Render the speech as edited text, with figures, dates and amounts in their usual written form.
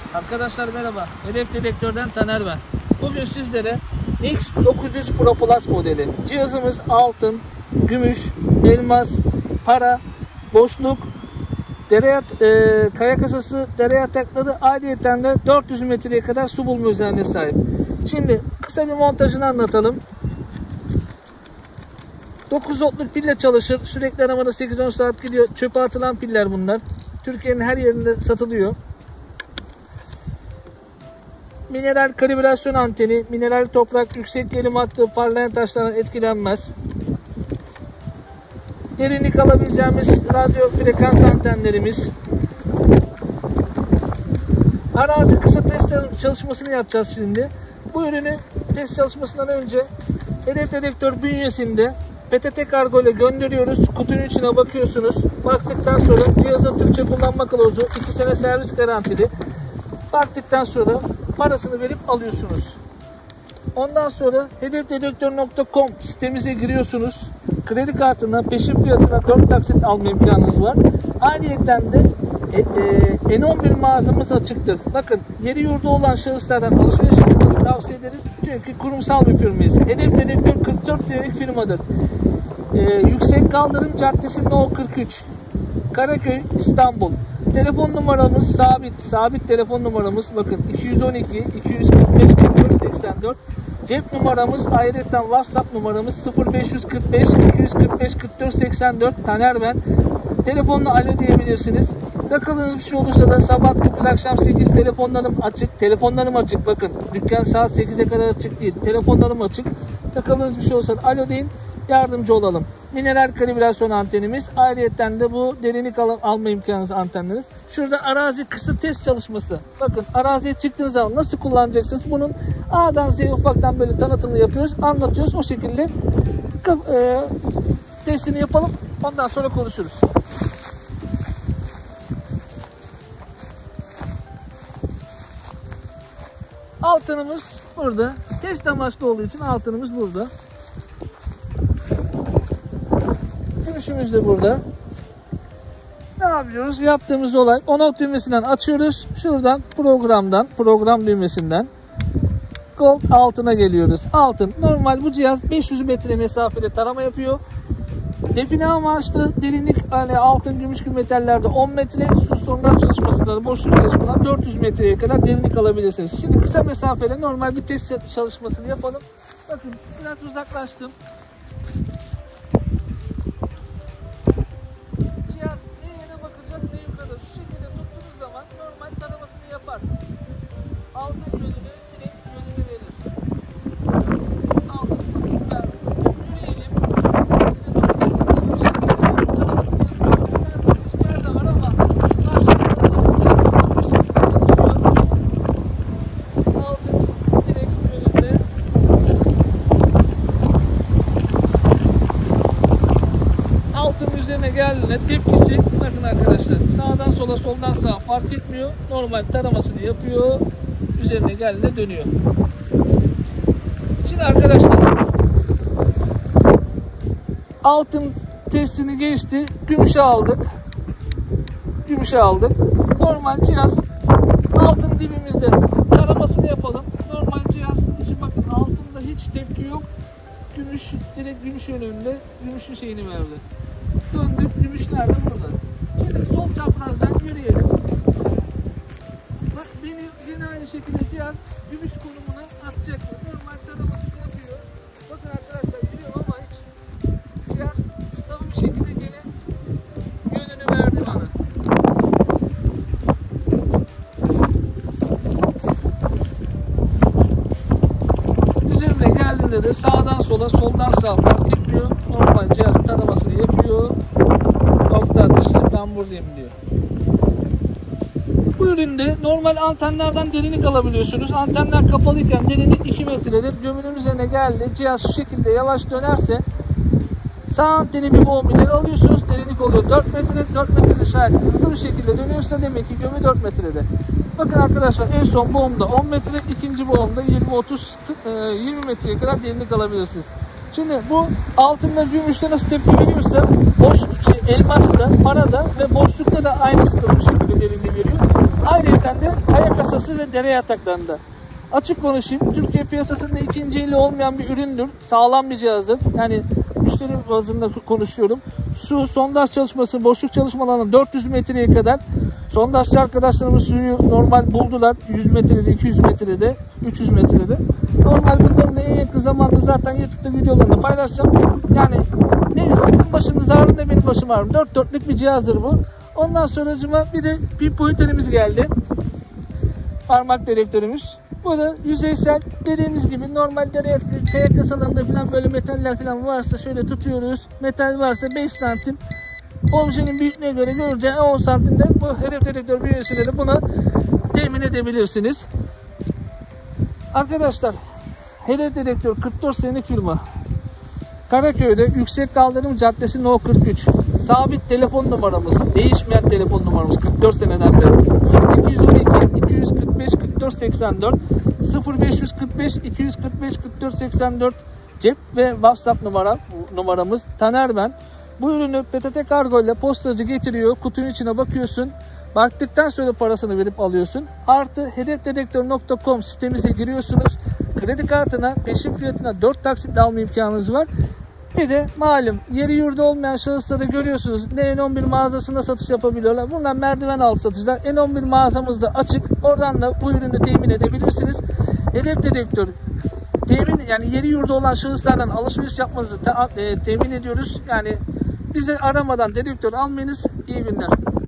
Arkadaşlar merhaba. Hedef Dedektör'den Taner ben. Bugün sizlere X900 Pro Plus modeli. Cihazımız altın, gümüş, elmas, para, boşluk, kaya kasası, dere yatakları, ayrıyeten de 400 metreye kadar su bulma özelliğine sahip. Şimdi kısa bir montajını anlatalım. 9 voltluk pille çalışır. Sürekli aramada 8-10 saat gidiyor. Çöpe atılan piller bunlar. Türkiye'nin her yerinde satılıyor. Mineral kalibrasyon anteni, mineral toprak, yüksek gerilim hattı, parlayan taşlardan etkilenmez. Derinlik alabileceğimiz radyo frekans antenlerimiz. Arazi kısa test çalışmasını yapacağız şimdi. Bu ürünü test çalışmasından önce Hedef Dedektör bünyesinde PTT kargo ile gönderiyoruz. Kutunun içine bakıyorsunuz. Baktıktan sonra cihazın Türkçe kullanma kılavuzu, 2 sene servis garantili. Baktıktan sonra parasını verip alıyorsunuz. Ondan sonra hedefdedektör.com sitemize giriyorsunuz. Kredi kartına peşin fiyatına 4 taksit alma imkanınız var. Ayrıyeten de N11 mağazamız açıktır. Bakın yeri yurdu olan şahıslardan alışveriş yapmanızı tavsiye ederiz. Çünkü kurumsal bir firmayız. Hedef Dedektör 44 senelik firmadır. Yüksek Kaldırım Caddesi No 43. Karaköy, İstanbul. Telefon numaramız sabit telefon numaramız bakın 212 245 44 84. Cep numaramız ayrıca WhatsApp numaramız 0545 245 44 84. Taner ben. Telefonla alo diyebilirsiniz. Takıldığınız bir şey olursa da sabah 9 akşam 8 telefonlarım açık bakın. Dükkan saat 8'e kadar açık değil. Telefonlarım açık. Takıldığınız bir şey olursa da alo deyin. Yardımcı olalım. Mineral kalibrasyon antenimiz. Ayrıyeten de bu derinlik alma imkanınız antenleriniz. Şurada arazi kısa test çalışması. Bakın araziye çıktığınız zaman nasıl kullanacaksınız? Bunun A'dan Z'ye ufaktan böyle tanıtımını yapıyoruz. Anlatıyoruz. O şekilde testini yapalım. Ondan sonra konuşuruz. Altınımız burada. Test amaçlı olduğu için altınımız burada. Gümüşümüz de burada. Ne yapıyoruz? Yaptığımız olay on-off düğmesinden açıyoruz. Şuradan program düğmesinden gold altına geliyoruz. Altın. Normal bu cihaz 500 metre mesafede tarama yapıyor. Define amaçlı derinlik altın, gümüş gibi metallerde 10 metre, su sondaj çalışmasında da boşluk çalışmadan 400 metreye kadar derinlik alabilirsiniz. Şimdi kısa mesafede normal bir test çalışmasını yapalım. Bakın biraz uzaklaştım. Cihaz ne yere bakacak ne yukarı. Şu şekilde tuttuğunuz zaman normal taramasını yapar. Altın yönünü direkt yönünü verir. Altın verdi. Yürüyelim. Üzerine geldiğinde tepkisi bakın arkadaşlar sağdan sola soldan sağa fark etmiyor. Normal taramasını yapıyor. Üzerine geldiğinde dönüyor. Şimdi arkadaşlar altın testini geçti. Gümüşe aldık. Normal cihaz altın dibimizde taramasını yapalım. Normal cihaz için bakın altında hiç tepki yok. Gümüş direkt gümüş önünde gümüşün şeyini verdi. Döndük, gümüşler de burada. Şimdi sol çaprazdan yürüyelim. Bak yine aynı şekilde cihaz gümüş konumuna atacak. Normal taramasını yapıyor. Bakın arkadaşlar biliyor ama hiç cihaz stabil bir şekilde gene yönünü verdi bana. Üzerine geldiğinde de sağdan sola soldan sağa fark etmiyor. Normal cihaz taramasını yapıyor. Nokta atışı ben buradayım diyor. Bu üründe normal antenlerden derinlik alabiliyorsunuz. Antenler kapalıyken derinlik 2 metredir. Gömünün üzerine geldi. Cihaz şu şekilde yavaş dönerse sağ anteni bir boğum ileri alıyorsunuz. Derinlik oluyor 4 metre. 4 metrede şayet hızlı bir şekilde dönüyorsa demek ki gömü 4 metrede. Bakın arkadaşlar en son boğumda 10 metre. ikinci boğumda 20 metreye kadar derinlik alabilirsiniz. Şimdi bu altında gümüşte nasıl tepki veriyorsa elmasta, parada ve boşlukta da aynı bu şekilde derinliği veriyor. Ayrıca de kaya kasası ve dere yataklarında. Açık konuşayım, Türkiye piyasasında ikinci eli olmayan bir üründür. Sağlam bir cihazdır. Yani müşteri bazında konuşuyorum. Su, sondaj çalışması, boşluk çalışmalarına 400 metreye kadar. Sondajçı arkadaşlarımız suyu normal buldular. 100 metrede, 200 metrede, 300 metrede. Normal bunların da en yakın zamanda zaten YouTube'da videolarını paylaşacağım. Yani ne sizin başınız ağrır ne benim başım ağrır. 4 dörtlük bir cihazdır bu. Ondan sonracıma bir de pinpointerimiz geldi. Parmak dedektörümüz. Bu da yüzeysel, dediğimiz gibi normal kaya kasalarında falan böyle metaller falan varsa şöyle tutuyoruz. Metal varsa 5 santim. Objenin büyüklüğüne göre göreceği 10 santimde bu hedef dedektör bünyesinde de buna temin edebilirsiniz. Arkadaşlar, hedef dedektör 44 senelik firma. Karaköy'de Yüksek Kaldırım Caddesi No 43. Sabit telefon numaramız, değişmeyen telefon numaramız 44 seneden beri. 0212 245 44 84 0545 245 44 84 cep ve WhatsApp numaramız. Taner ben. Bu ürünü PTT Kargo ile postacı getiriyor. Kutunun içine bakıyorsun. Baktıktan sonra parasını verip alıyorsun. Artı hedefdedektör.com sitemize giriyorsunuz. Kredi kartına peşin fiyatına 4 taksitle alma imkanınız var. Bir de malum yeri yurdu olmayan şahısları görüyorsunuz. N11 mağazasında satış yapabiliyorlar. Bunlar merdiven altı satışlar. N11 mağazamızda açık. Oradan da bu ürünü temin edebilirsiniz. Hedef dedektör temin, yani yeri yurdu olan şahıslardan alışveriş yapmanızı temin ediyoruz. Yani bizi aramadan dedektör almayınız. İyi günler.